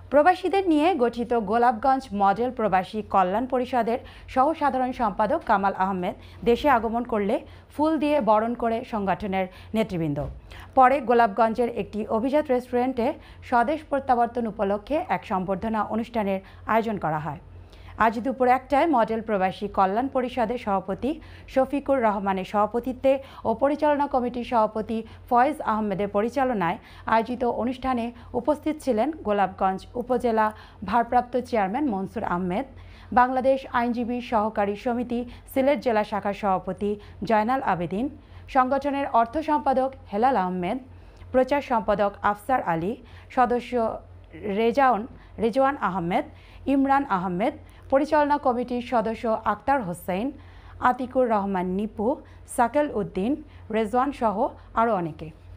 প্রবাসীদের নিয়ে গঠিত গোলাপগঞ্জ মডেল প্রবাসী কল্যাণ পরিষদের সহ সাধারণ সম্পাদক কামাল আহমেদ দেশে আগমন করলে ফুল দিয়ে বরণ করে সংগঠনের নেতৃবৃন্দ। পরে গোলাপগঞ্জের একটি অভিজাত রেস্টুরেন্টে স্বদেশ প্রত্যাবর্তন উপলক্ষে এক সম্বর্ধনা অনুষ্ঠানের আয়োজন করা হয়। আজ দুপুর 1টায় মডেল প্রবাসী কল্যাণ পরিষদের সভাপতি শফিকুর রহমানের সভাপতিত্বে ও পরিচালনা কমিটির সভাপতি ফয়েজ আহমেদের পরিচালনায় আয়োজিত অনুষ্ঠানে উপস্থিত ছিলেন গোলাপগঞ্জ উপজেলা ভারপ্রাপ্ত চেয়ারম্যান মনসুর আহমেদ, বাংলাদেশ আইনজীবী সহকারী সমিতি সিলেট জেলা শাখার সভাপতি জয়নাল আবেদিন, সংগঠনের অর্থ সম্পাদক হেলাল আহমেদ, প্রচার সম্পাদক আফসার আলী, সদস্য রেজওয়ান আহমেদ, ইমরান আহমেদ, পরিচালনা কমিটির সদস্য আক্তার হোসেন, আতিকুর রহমান নিপু, সাকেল উদ্দিন, রেজওয়ান সহ আরও অনেকে।